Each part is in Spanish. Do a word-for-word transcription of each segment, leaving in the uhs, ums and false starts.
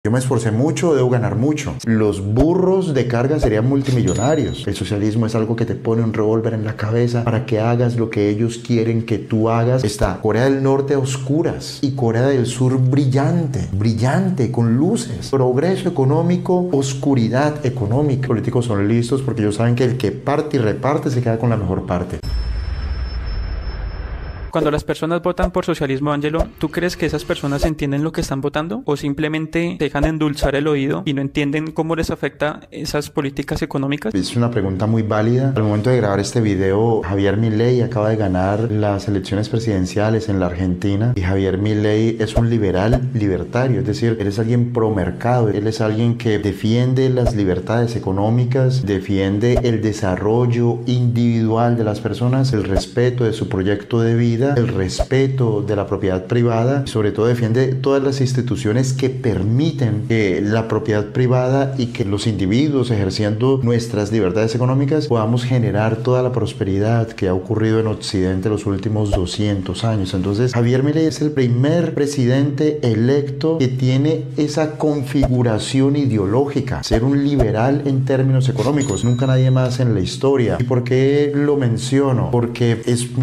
Yo me esforcé mucho, debo ganar mucho. Los burros de carga serían multimillonarios. El socialismo es algo que te pone un revólver en la cabeza para que hagas lo que ellos quieren que tú hagas. Está Corea del Norte a oscuras y Corea del Sur brillante, brillante, con luces. Progreso económico, oscuridad económica. Los políticos son listos porque ellos saben que el que parte y reparte se queda con la mejor parte. Cuando las personas votan por socialismo, Ángelo, ¿tú crees que esas personas entienden lo que están votando? ¿O simplemente dejan endulzar el oído y no entienden cómo les afecta esas políticas económicas? Es una pregunta muy válida. Al momento de grabar este video, Javier Milei acaba de ganar las elecciones presidenciales en la Argentina y Javier Milei es un liberal libertario, es decir, él es alguien pro mercado, él es alguien que defiende las libertades económicas, defiende el desarrollo individual de las personas, el respeto de su proyecto de vida, el respeto de la propiedad privada y sobre todo defiende todas las instituciones que permiten que la propiedad privada y que los individuos ejerciendo nuestras libertades económicas podamos generar toda la prosperidad que ha ocurrido en Occidente los últimos doscientos años. Entonces Javier Milei es el primer presidente electo que tiene esa configuración ideológica, ser un liberal en términos económicos, nunca nadie más en la historia. ¿Y por qué lo menciono? Porque es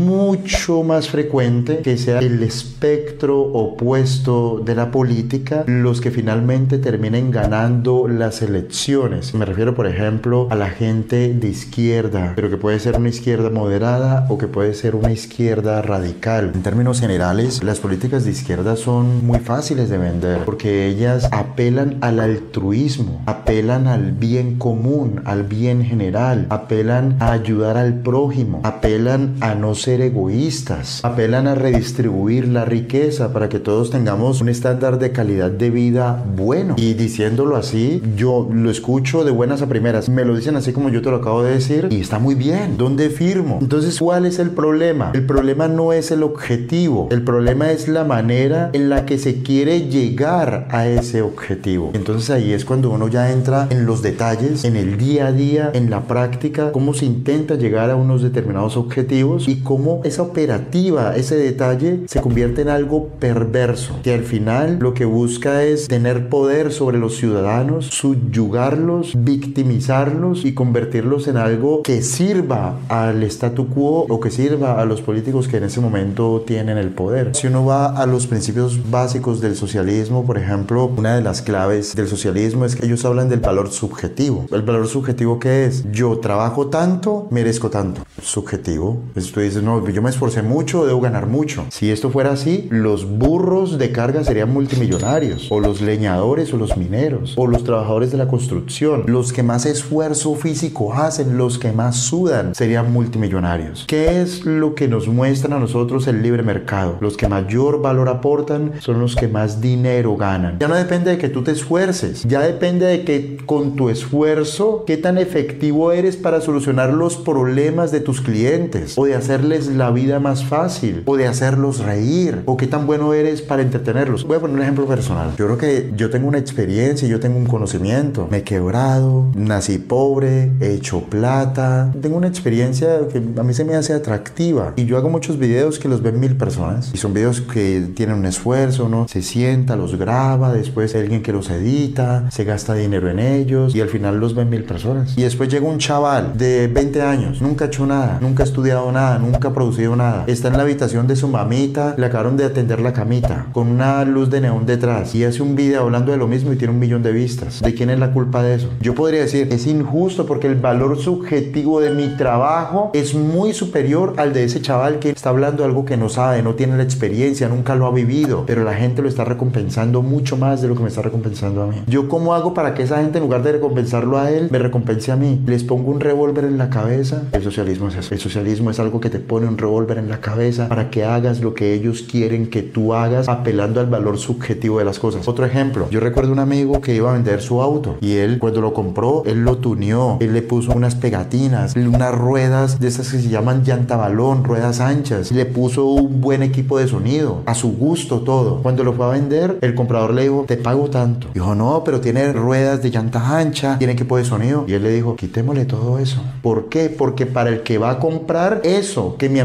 mucho más frecuente que sea el espectro opuesto de la política los que finalmente terminen ganando las elecciones. Me refiero, por ejemplo, a la gente de izquierda, pero que puede ser una izquierda moderada o que puede ser una izquierda radical. En términos generales, las políticas de izquierda son muy fáciles de vender porque ellas apelan al altruismo, apelan al bien común, al bien general, apelan a ayudar al prójimo, apelan a no ser egoístas, apelan a redistribuir la riqueza para que todos tengamos un estándar de calidad de vida bueno. Y diciéndolo así, yo lo escucho de buenas a primeras. Me lo dicen así como yo te lo acabo de decir y está muy bien. ¿Dónde firmo? Entonces, ¿cuál es el problema? El problema no es el objetivo. El problema es la manera en la que se quiere llegar a ese objetivo. Entonces ahí es cuando uno ya entra en los detalles, en el día a día, en la práctica, cómo se intenta llegar a unos determinados objetivos y cómo esa operativa, ese detalle se convierte en algo perverso, que al final lo que busca es tener poder sobre los ciudadanos, subyugarlos, victimizarlos y convertirlos en algo que sirva al statu quo o que sirva a los políticos que en ese momento tienen el poder. Si uno va a los principios básicos del socialismo, por ejemplo, una de las claves del socialismo es que ellos hablan del valor subjetivo. ¿El valor subjetivo qué es? Yo trabajo tanto, merezco tanto. Subjetivo. Entonces tú dices, no, yo me esforcé mucho, debo ganar mucho. Si esto fuera así, los burros de carga serían multimillonarios, o los leñadores o los mineros, o los trabajadores de la construcción, los que más esfuerzo físico hacen, los que más sudan, serían multimillonarios. ¿Qué es lo que nos muestra a nosotros el libre mercado? Los que mayor valor aportan son los que más dinero ganan. Ya no depende de que tú te esfuerces, ya depende de que con tu esfuerzo, qué tan efectivo eres para solucionar los problemas de tus clientes, o de hacerles la vida más fácil, o de hacerlos reír, o qué tan bueno eres para entretenerlos. Voy a poner un ejemplo personal. Yo creo que yo tengo una experiencia, yo tengo un conocimiento. Me he quebrado, nací pobre, he hecho plata. Tengo una experiencia que a mí se me hace atractiva. Y yo hago muchos videos que los ven mil personas. Y son videos que tienen un esfuerzo, ¿no? Se sienta, los graba, después hay alguien que los edita, se gasta dinero en ellos y al final los ven mil personas. Y después llega un chaval de veinte años, nunca ha hecho nada, nunca ha estudiado nada, nunca ha producido nada. Está en la habitación de su mamita, le acabaron de atender la camita, con una luz de neón detrás, y hace un video hablando de lo mismo y tiene un millón de vistas. ¿De quién es la culpa de eso? Yo podría decir, es injusto porque el valor subjetivo de mi trabajo es muy superior al de ese chaval que está hablando de algo que no sabe, no tiene la experiencia, nunca lo ha vivido, pero la gente lo está recompensando mucho más de lo que me está recompensando a mí. ¿Yo cómo hago para que esa gente, en lugar de recompensarlo a él, me recompense a mí? Les pongo un revólver en la cabeza. El socialismo es eso. El socialismo es algo que te pone un revólver en la cabeza para que hagas lo que ellos quieren que tú hagas, apelando al valor subjetivo de las cosas. Otro ejemplo, yo recuerdo un amigo que iba a vender su auto y él, cuando lo compró, él lo tuneó, él le puso unas pegatinas, unas ruedas de esas que se llaman llantabalón, ruedas anchas, le puso un buen equipo de sonido, a su gusto todo. Cuando lo fue a vender, el comprador le dijo, te pago tanto. Dijo, no, pero tiene ruedas de llanta ancha, tiene equipo de sonido. Y él le dijo, quitémosle todo eso. ¿Por qué? Porque para el que va a comprar eso que mi amigo le había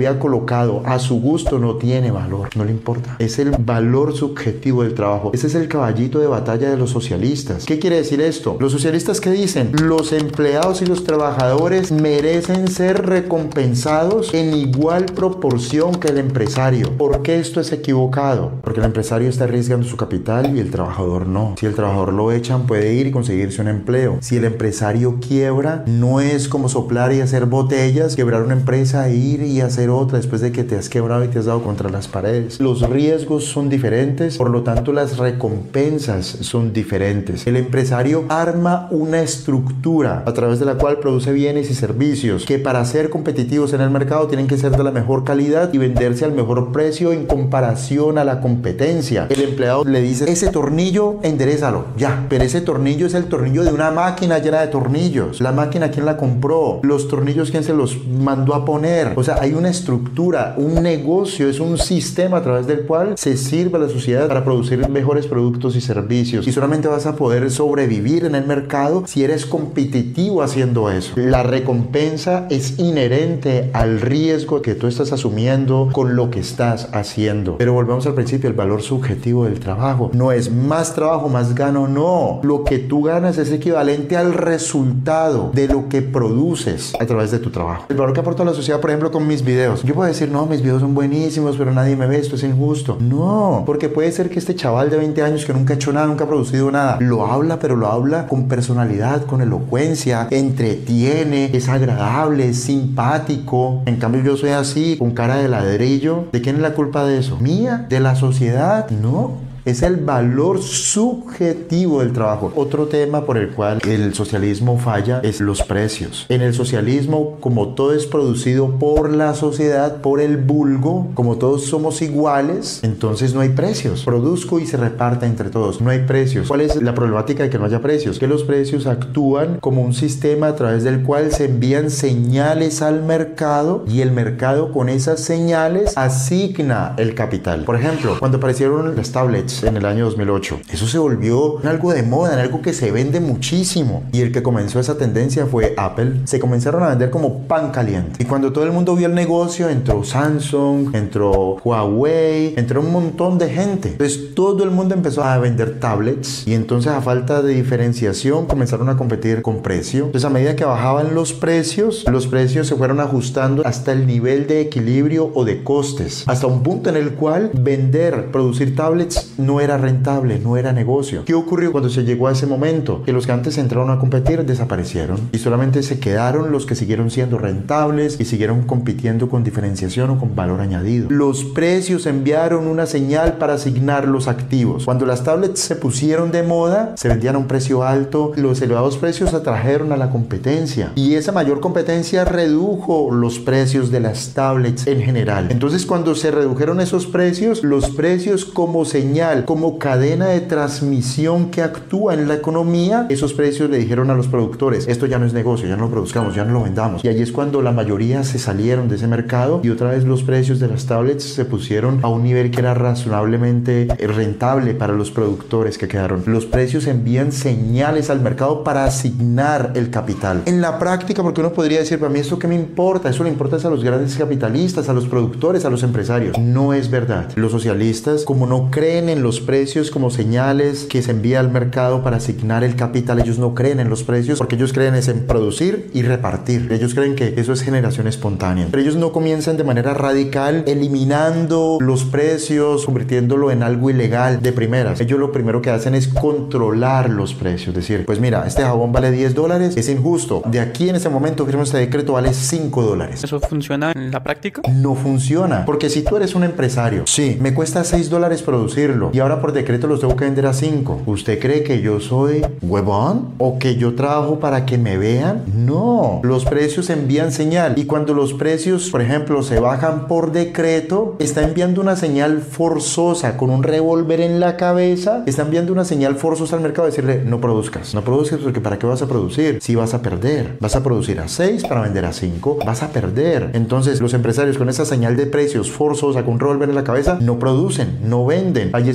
haya colocado a su gusto no tiene valor, no le importa. Es el valor subjetivo del trabajo. Ese es el caballito de batalla de los socialistas. ¿Qué quiere decir esto? Los socialistas, ¿qué dicen? Los empleados y los trabajadores merecen ser recompensados en igual proporción que el empresario. ¿Por qué esto es equivocado? Porque el empresario está arriesgando su capital y el trabajador no. Si el trabajador lo echan, puede ir y conseguirse un empleo. Si el empresario quiebra, no es como soplar y hacer botellas, quebrar una empresa, ir y hacer otra después de que te has quebrado y te has dado contra las paredes. Los riesgos son diferentes, por lo tanto las recompensas son diferentes. El empresario arma una estructura a través de la cual produce bienes y servicios que para ser competitivos en el mercado tienen que ser de la mejor calidad y venderse al mejor precio en comparación a la competencia. El empleado le dice, ese tornillo enderézalo, ya, pero ese tornillo es el tornillo de una máquina llena de tornillos. La máquina, ¿quién la compró? Los tornillos, ¿quién se los mandó a poner? O sea, hay una estructura, un negocio, es un sistema a través del cual se sirve a la sociedad para producir mejores productos y servicios. Y solamente vas a poder sobrevivir en el mercado si eres competitivo haciendo eso. La recompensa es inherente al riesgo que tú estás asumiendo con lo que estás haciendo. Pero volvemos al principio, el valor subjetivo del trabajo. No es más trabajo, más gano, no. Lo que tú ganas es equivalente al resultado de lo que produces a través de tu trabajo. El valor que aporto a la sociedad, por ejemplo, con mis videos. Yo puedo decir, no, mis videos son buenísimos, pero nadie me ve, esto es injusto. No, porque puede ser que este chaval de veinte años que nunca ha hecho nada, nunca ha producido nada, lo habla, pero lo habla con personalidad, con elocuencia, entretiene, es agradable, es simpático. En cambio, yo soy así, con cara de ladrillo. ¿De quién es la culpa de eso? ¿Mía? ¿De la sociedad? No. Es el valor subjetivo del trabajo. Otro tema por el cual el socialismo falla es los precios. En el socialismo, como todo es producido por la sociedad, por el vulgo, como todos somos iguales, entonces no hay precios. Produzco y se reparte entre todos. No hay precios. ¿Cuál es la problemática de que no haya precios? Que los precios actúan como un sistema a través del cual se envían señales al mercado y el mercado con esas señales asigna el capital. Por ejemplo, cuando aparecieron las tablets en el año dos mil ocho. Eso se volvió en algo de moda, en algo que se vende muchísimo. Y el que comenzó esa tendencia fue Apple. Se comenzaron a vender como pan caliente. Y cuando todo el mundo vio el negocio, entró Samsung, entró Huawei, entró un montón de gente. Entonces todo el mundo empezó a vender tablets y entonces a falta de diferenciación comenzaron a competir con precio. Entonces a medida que bajaban los precios, los precios se fueron ajustando hasta el nivel de equilibrio o de costes. Hasta un punto en el cual vender, producir tablets no era rentable, no era negocio. ¿Qué ocurrió cuando se llegó a ese momento? Que los que antes entraron a competir desaparecieron y solamente se quedaron los que siguieron siendo rentables y siguieron compitiendo con diferenciación o con valor añadido. Los precios enviaron una señal para asignar los activos. Cuando las tablets se pusieron de moda, se vendían a un precio alto, los elevados precios atrajeron a la competencia y esa mayor competencia redujo los precios de las tablets en general. Entonces, cuando se redujeron esos precios, los precios como señal, como cadena de transmisión que actúa en la economía, esos precios le dijeron a los productores, esto ya no es negocio, ya no lo produzcamos, ya no lo vendamos. Y ahí es cuando la mayoría se salieron de ese mercado y otra vez los precios de las tablets se pusieron a un nivel que era razonablemente rentable para los productores que quedaron. Los precios envían señales al mercado para asignar el capital. En la práctica, porque uno podría decir, para mí esto qué me importa, eso le importa a los grandes capitalistas, a los productores, a los empresarios. No es verdad. Los socialistas, como no creen en los precios como señales que se envía al mercado para asignar el capital, ellos no creen en los precios porque ellos creen es en producir y repartir. Ellos creen que eso es generación espontánea. Pero ellos no comienzan de manera radical eliminando los precios, convirtiéndolo en algo ilegal de primeras. Ellos lo primero que hacen es controlar los precios. Decir, pues mira, este jabón vale diez dólares, es injusto. De aquí en ese momento firmo este decreto, vale cinco dólares. ¿Eso funciona en la práctica? No funciona. Porque si tú eres un empresario, sí, me cuesta seis dólares producirlo y ahora por decreto los tengo que vender a cinco. ¿Usted cree que yo soy huevón? ¿O que yo trabajo para que me vean? No. Los precios envían señal. Y cuando los precios, por ejemplo, se bajan por decreto, está enviando una señal forzosa con un revólver en la cabeza. Está enviando una señal forzosa al mercado, decirle, no produzcas. No produzcas porque ¿para qué vas a producir? Si vas a perder. Vas a producir a seis para vender a cinco. Vas a perder. Entonces, los empresarios con esa señal de precios forzosa con un revólver en la cabeza no producen, no venden. Allí es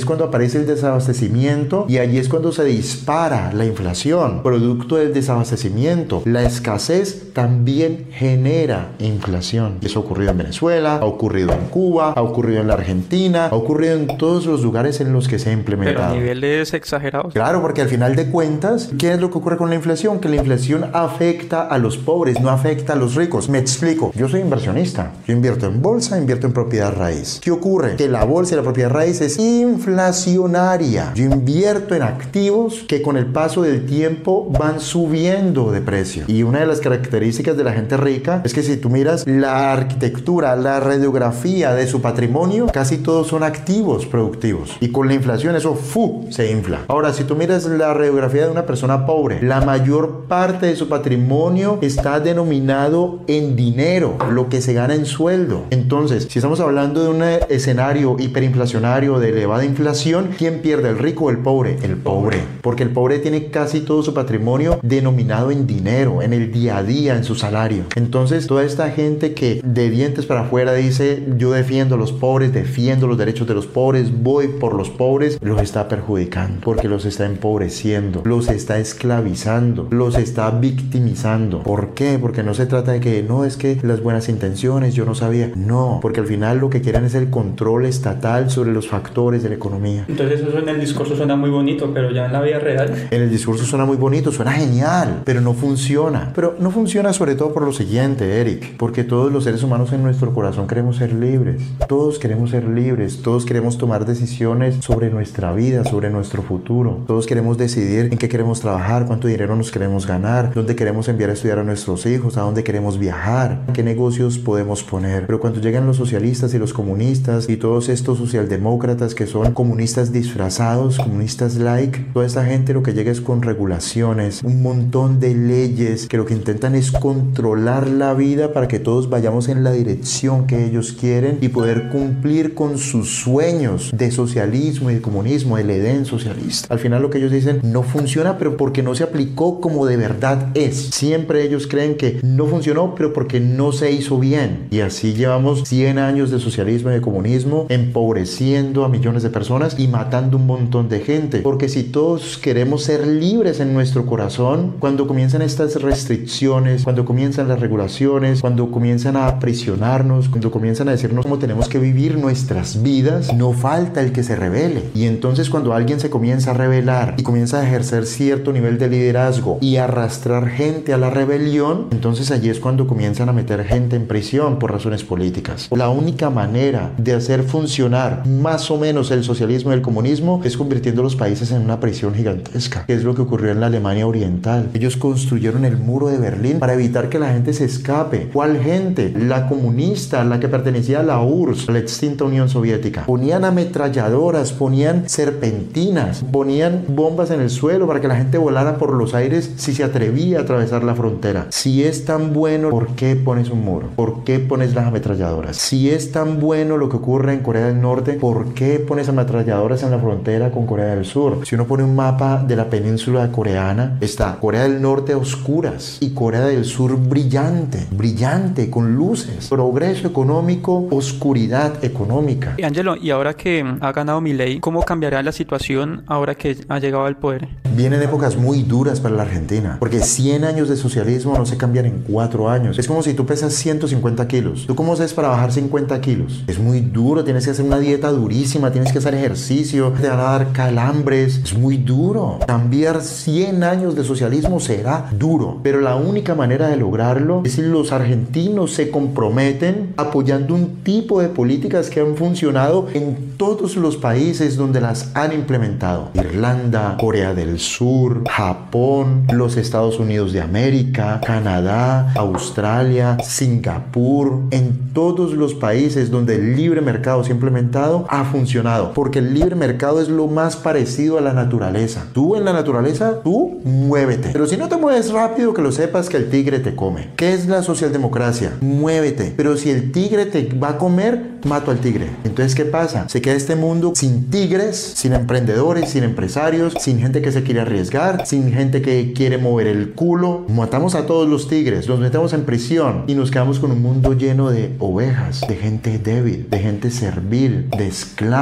es cuando aparece el desabastecimiento y allí es cuando se dispara la inflación, producto del desabastecimiento. La escasez también genera inflación. Eso ha ocurrido en Venezuela, ha ocurrido en Cuba, ha ocurrido en la Argentina, ha ocurrido en todos los lugares en los que se ha implementado. Pero a niveles exagerados. Claro, porque al final de cuentas, ¿qué es lo que ocurre con la inflación? Que la inflación afecta a los pobres, no afecta a los ricos. Me explico. Yo soy inversionista. Yo invierto en bolsa, invierto en propiedad raíz. ¿Qué ocurre? Que la bolsa y la propiedad raíz es inflacionaria. Yo invierto en activos que con el paso del tiempo van subiendo de precio. Y una de las características de la gente rica es que si tú miras la arquitectura, la radiografía de su patrimonio, casi todos son activos productivos. Y con la inflación eso ¡fu! Se infla. Ahora, si tú miras la radiografía de una persona pobre, la mayor parte de su patrimonio está denominado en dinero, lo que se gana en sueldo. Entonces, si estamos hablando de un escenario hiperinflacionario de elevada inflación, ¿quién pierde, el rico o el pobre? El pobre. Porque el pobre tiene casi todo su patrimonio denominado en dinero, en el día a día, en su salario. Entonces, toda esta gente que de dientes para afuera dice, yo defiendo a los pobres, defiendo los derechos de los pobres, voy por los pobres, los está perjudicando, porque los está empobreciendo, los está esclavizando, los está victimizando. ¿Por qué? Porque no se trata de que, no, es que las buenas intenciones, yo no sabía. No, porque al final lo que quieren es el control estatal sobre los factores de la economía. Entonces eso en el discurso suena muy bonito, pero ya en la vida real... En el discurso suena muy bonito, suena genial, pero no funciona. Pero no funciona sobre todo por lo siguiente, Eric, porque todos los seres humanos en nuestro corazón queremos ser libres. Todos queremos ser libres, todos queremos tomar decisiones sobre nuestra vida, sobre nuestro futuro. Todos queremos decidir en qué queremos trabajar, cuánto dinero nos queremos ganar, dónde queremos enviar a estudiar a nuestros hijos, a dónde queremos viajar, qué negocios podemos poner. Pero cuando llegan los socialistas y los comunistas y todos estos socialdemócratas que son comunistas disfrazados, comunistas like, toda esta gente lo que llega es con regulaciones, un montón de leyes que lo que intentan es controlar la vida para que todos vayamos en la dirección que ellos quieren y poder cumplir con sus sueños de socialismo y de comunismo, el Edén socialista. Al final lo que ellos dicen no funciona, pero porque no se aplicó como de verdad es. Siempre ellos creen que no funcionó, pero porque no se hizo bien. Y así llevamos cien años de socialismo y de comunismo, empobreciendo a millones de personas y matando un montón de gente. Porque si todos queremos ser libres en nuestro corazón, cuando comienzan estas restricciones, cuando comienzan las regulaciones, cuando comienzan a aprisionarnos, cuando comienzan a decirnos cómo tenemos que vivir nuestras vidas, no falta el que se rebele. Y entonces cuando alguien se comienza a rebelar y comienza a ejercer cierto nivel de liderazgo y arrastrar gente a la rebelión, entonces allí es cuando comienzan a meter gente en prisión por razones políticas. La única manera de hacer funcionar más o menos el socialismo y el comunismo es convirtiendo los países en una prisión gigantesca, que es lo que ocurrió en la Alemania Oriental. Ellos construyeron el muro de Berlín para evitar que la gente se escape. ¿Cuál gente? La comunista, la que pertenecía a la U R S S, a la extinta Unión Soviética. Ponían ametralladoras, ponían serpentinas, ponían bombas en el suelo para que la gente volara por los aires si se atrevía a atravesar la frontera. Si es tan bueno, ¿por qué pones un muro? ¿Por qué pones las ametralladoras? Si es tan bueno lo que ocurre en Corea del Norte, ¿por qué pones ametralladoras en la frontera con Corea del Sur? Si uno pone un mapa de la península coreana, está Corea del Norte a oscuras y Corea del Sur brillante, brillante, con luces. Progreso económico, oscuridad económica. Y Angelo, y ahora que ha ganado Milei, ¿cómo cambiará la situación ahora que ha llegado al poder? Vienen épocas muy duras para la Argentina, porque cien años de socialismo no se cambian en cuatro años. Es como si tú pesas ciento cincuenta kilos. ¿Tú cómo haces para bajar cincuenta kilos? Es muy duro, tienes que hacer una dieta durísima, tienes que hacer ejercicio, te van a dar calambres. Es muy duro. Cambiar cien años de socialismo será duro, pero la única manera de lograrlo es si los argentinos se comprometen apoyando un tipo de políticas que han funcionado en todos los países donde las han implementado. Irlanda, Corea del Sur, Japón, los Estados Unidos de América, Canadá, Australia, Singapur. En todos los países donde el libre mercado se ha implementado ha funcionado, porque el libre mercado es lo más parecido a la naturaleza. Tú en la naturaleza, tú muévete, pero si no te mueves rápido, que lo sepas que el tigre te come. ¿Qué es la socialdemocracia? Muévete, pero si el tigre te va a comer, mato al tigre. Entonces, ¿qué pasa? Se queda este mundo sin tigres, sin emprendedores, sin empresarios, sin gente que se quiere arriesgar, sin gente que quiere mover el culo. Matamos a todos los tigres, los metemos en prisión y nos quedamos con un mundo lleno de ovejas, de gente débil, de gente servil, de esclavos, de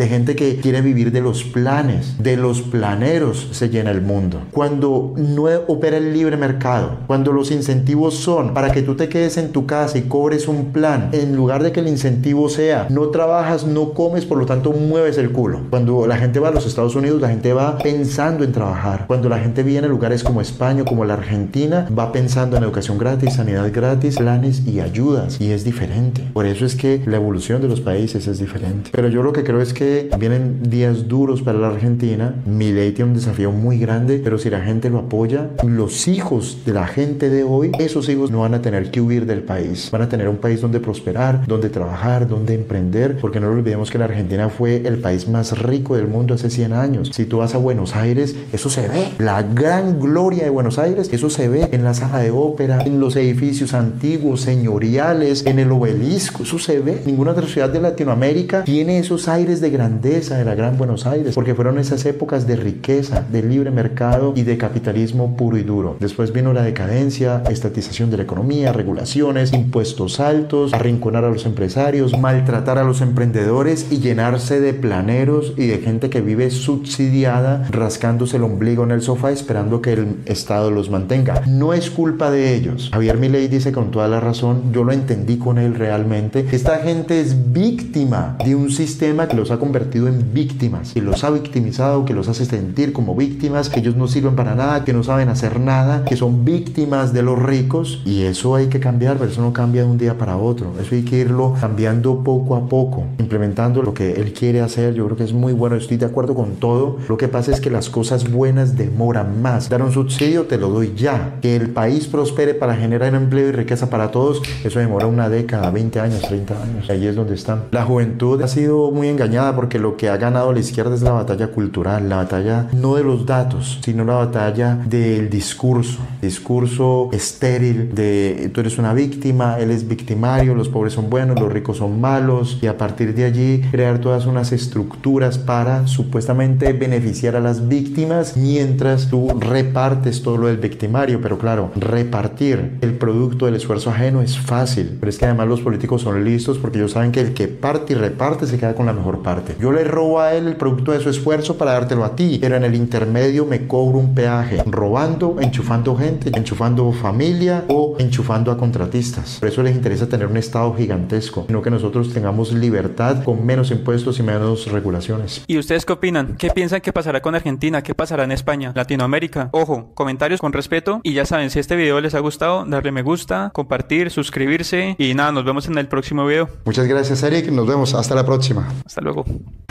de gente que quiere vivir de los planes, de los planeros se llena el mundo. Cuando no opera el libre mercado, cuando los incentivos son para que tú te quedes en tu casa y cobres un plan, en lugar de que el incentivo sea no trabajas, no comes, por lo tanto mueves el culo. Cuando la gente va a los Estados Unidos, la gente va pensando en trabajar. Cuando la gente viene a lugares como España, como la Argentina, va pensando en educación gratis, sanidad gratis, planes y ayudas, y es diferente. Por eso es que la evolución de los países es diferente. Pero yo lo que creo es que vienen días duros para la Argentina. Milei tiene un desafío muy grande, pero si la gente lo apoya, los hijos de la gente de hoy, esos hijos no van a tener que huir del país. Van a tener un país donde prosperar, donde trabajar, donde emprender, porque no olvidemos que la Argentina fue el país más rico del mundo hace cien años. Si tú vas a Buenos Aires, eso se ve. La gran gloria de Buenos Aires, eso se ve en la sala de ópera, en los edificios antiguos, señoriales, en el obelisco, eso se ve. Ninguna otra ciudad de Latinoamérica tiene esos aires de grandeza de la gran Buenos Aires, porque fueron esas épocas de riqueza, de libre mercado y de capitalismo puro y duro. Después vino la decadencia, estatización de la economía, regulaciones, impuestos altos, arrinconar a los empresarios, maltratar a los emprendedores y llenarse de planeros y de gente que vive subsidiada, rascándose el ombligo en el sofá esperando que el Estado los mantenga. No es culpa de ellos. Javier Milei dice con toda la razón, yo lo entendí con él realmente, esta gente es víctima de un sistema que los ha convertido en víctimas, que los ha victimizado, que los hace sentir como víctimas, que ellos no sirven para nada, que no saben hacer nada, que son víctimas de los ricos, y eso hay que cambiar, pero eso no cambia de un día para otro. Eso hay que irlo cambiando poco a poco, implementando lo que él quiere hacer. Yo creo que es muy bueno, estoy de acuerdo con todo. Lo que pasa es que las cosas buenas demoran más. Dar un subsidio te lo doy ya. Que el país prospere para generar empleo y riqueza para todos, eso demora una década, veinte años, treinta años. Ahí es donde están. La juventud ha sido muy engañada porque lo que ha ganado la izquierda es la batalla cultural, la batalla no de los datos, sino la batalla del discurso. Discurso estéril de tú eres una víctima, él es victimario, los pobres son buenos, los ricos son malos, y a partir de allí crear todas unas estructuras para supuestamente beneficiar a las víctimas mientras tú repartes todo lo del victimario. Pero claro, repartir el producto del esfuerzo ajeno es fácil, pero es que además los políticos son listos porque ellos saben que el que parte y reparte se queda con la mejor parte. Yo le robo a él el producto de su esfuerzo para dártelo a ti, pero en el intermedio me cobro un peaje, robando, enchufando gente, enchufando familia o enchufando a contratistas. Por eso les interesa tener un Estado gigantesco, no que nosotros tengamos libertad con menos impuestos y menos regulaciones. ¿Y ustedes qué opinan? ¿Qué piensan que pasará con Argentina? ¿Qué pasará en España? ¿Latinoamérica? Ojo, comentarios con respeto, y ya saben, si este video les ha gustado, darle me gusta, compartir, suscribirse, y nada, nos vemos en el próximo video. Muchas gracias, Eric, nos vemos, hasta la próxima. Hasta luego.